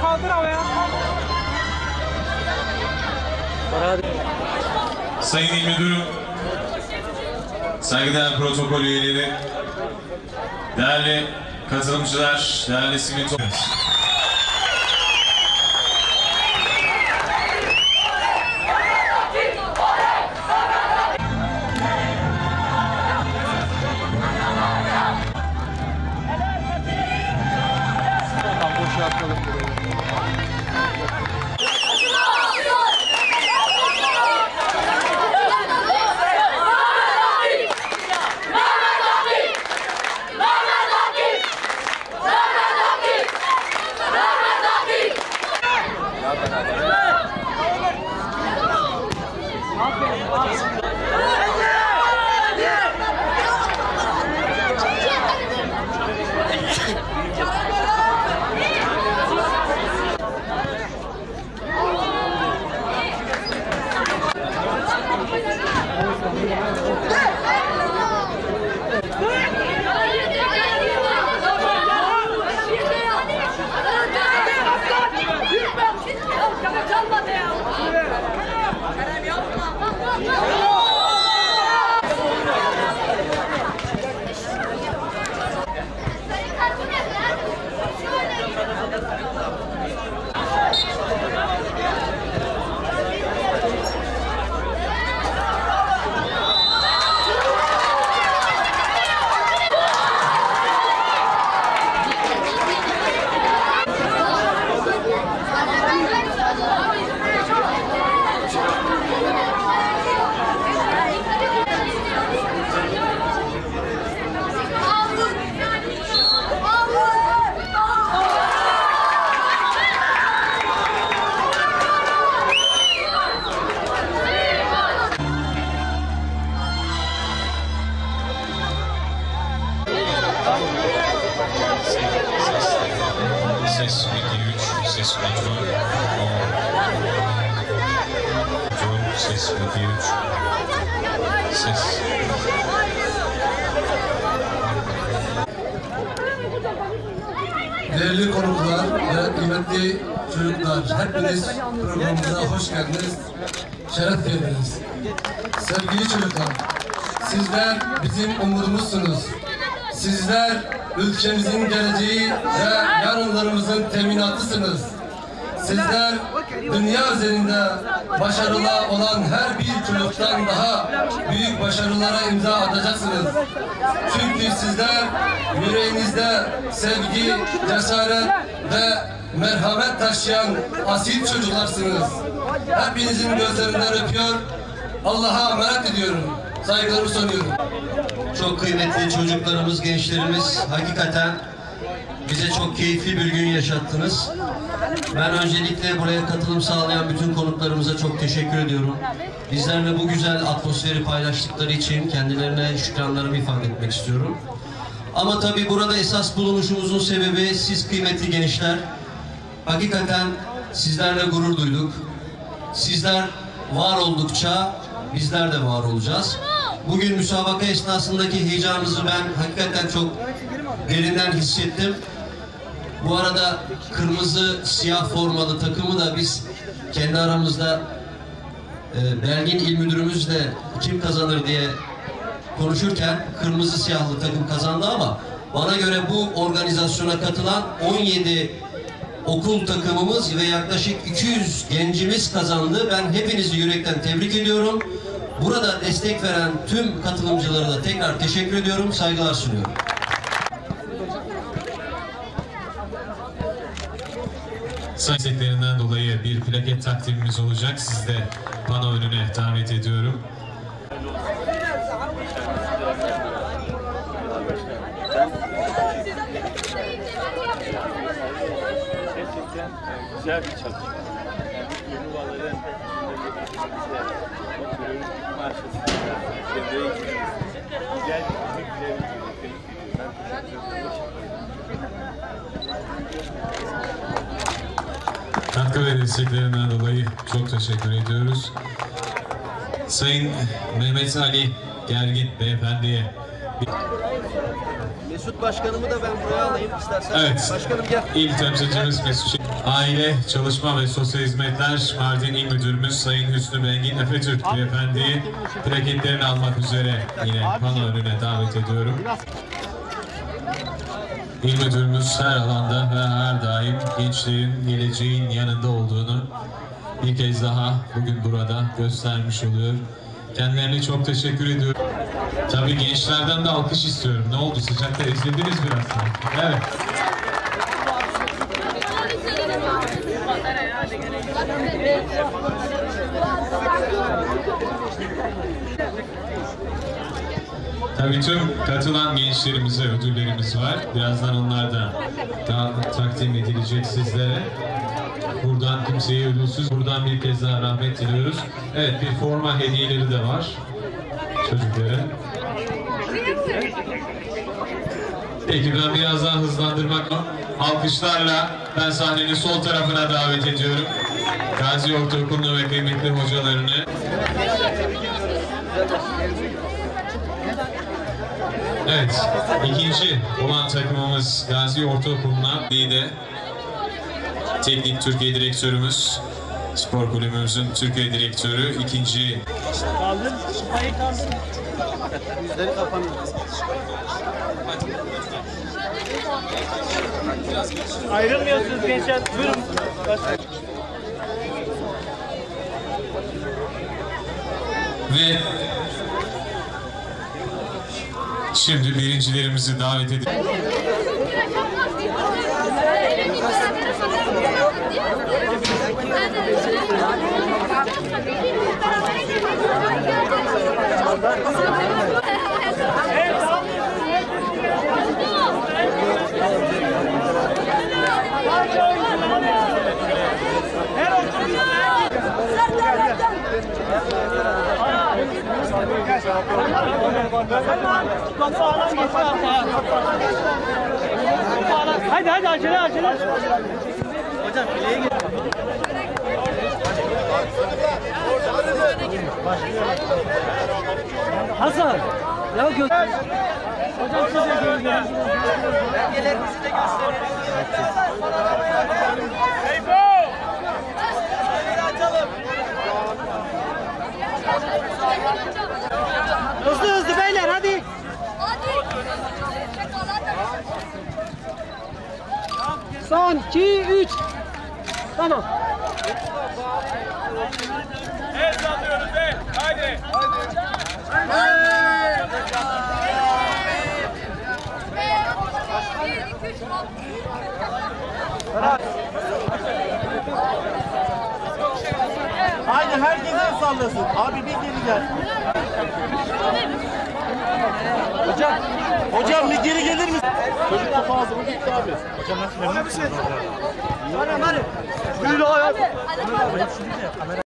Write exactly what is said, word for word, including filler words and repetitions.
kaldır havaya. Sayın İl Müdürüm, saygıdeğer protokol üyeleri, değerli katılımcılar, değerli sivil toplum. Ses iki üç, ses kontrol. Kontrol, ses iki üç. Ses. Değerli konuklar ve kıymetli çocuklar, hepiniz programımıza hoş geldiniz, şeref verdiniz. Sevgili çocuklar, sizler bizim umudumuzsunuz. Sizler ülkemizin geleceği ve yarınlarımızın teminatısınız. Sizler dünya üzerinde başarılı olan her bir çocuktan daha büyük başarılara imza atacaksınız. Çünkü sizler yüreğinizde sevgi, cesaret ve merhamet taşıyan asil çocuklarsınız. Hepinizin gözlerinden öpüyor, Allah'a emanet ediyorum. Saygılarımı sunuyorum. Çok kıymetli çocuklarımız, gençlerimiz, hakikaten bize çok keyifli bir gün yaşattınız. Ben öncelikle buraya katılım sağlayan bütün konuklarımıza çok teşekkür ediyorum. Bizlerle bu güzel atmosferi paylaştıkları için kendilerine şükranlarımı ifade etmek istiyorum. Ama tabii burada esas bulunuşumuzun sebebi siz kıymetli gençler. Hakikaten sizlerle gurur duyduk. Sizler var oldukça bizler de var olacağız. Bugün müsabaka esnasındaki heyecanınızı ben hakikaten çok derinden hissettim. Bu arada kırmızı siyah formalı takımı da biz kendi aramızda e, Belgin İl Müdürümüzle kim kazanır diye konuşurken kırmızı siyahlı takım kazandı ama bana göre bu organizasyona katılan on yedi okul takımımız ve yaklaşık iki yüz gencimiz kazandı. Ben hepinizi yürekten tebrik ediyorum. Burada destek veren tüm katılımcılara da tekrar teşekkür ediyorum, saygılar sunuyorum. Sayın isteklerinden dolayı bir plaket takdimimiz olacak. Sizi de pano önüne davet ediyorum. Gerçekten güzel bir çalışma. Yani turnuvaların terörist marşasında çevreye gitmesi güzel bir güzel bir Katkı ve desteklerinden dolayı çok teşekkür ediyoruz. Sayın Mehmet Ali Gergin Beyefendi'ye Mesut Başkanımı da ben buraya alayım istersen. Evet. Başkanım gel. İl temsilcimiz Mesut. Aile, Çalışma ve Sosyal Hizmetler Mardin İl Müdürümüz Sayın Hüsnü Bengin Efetürk Beyefendi'yi plaketlerini almak üzere yine pano önüne davet ediyorum. İl Müdürümüz her alanda ve her daim gençlerin geleceğin yanında olduğunu bir kez daha bugün burada göstermiş oluyor. Kendilerine çok teşekkür ediyorum. Tabii gençlerden de alkış istiyorum. Ne oldu? Sıcakta ezildiniz biraz sanki. Evet. Tabii tüm katılan gençlerimize ödüllerimiz var. Birazdan onlar da daha takdim edilecek sizlere. Buradan kimseye ödülsüz, buradan bir kez daha rahmet diliyoruz. Evet, bir forma hediyeleri de var çocuklara. Peki ben biraz daha hızlandırmak alkışlarla ben sahnenin sol tarafına davet ediyorum. Gazi Ortaokulu'nu ve kıymetli hocalarını. Evet, ikinci olan takımımız Gazi Ortaokulu'na bir de Teknik Türkiye Direktörümüz, spor kulübümüzün Türkiye Direktörü, ikinci... Kaldır, şifayı kaldır. Yüzleri kapanıyor. Ayrılmıyorsunuz gençler. Buyurun. Ve şimdi birincilerimizi davet ediyoruz. Hadi hadi acele acele. Hocam fileye gel. Hasan. Ya gö. Hocam siz de gelin. Belgelerimizi de gösterelim. Hızlı hızlı beyler hadi. Son iki üç. Tamam. El sallıyoruz el. Haydi. Haydi herkes el sallasın. Abi bir geri gel. Hocam, hocam bir geri gelir misin? Çocuk kafa ağzımı gitti abi. Hocam nasıl memnun musunuz? Hadi hadi. Buyur hayat.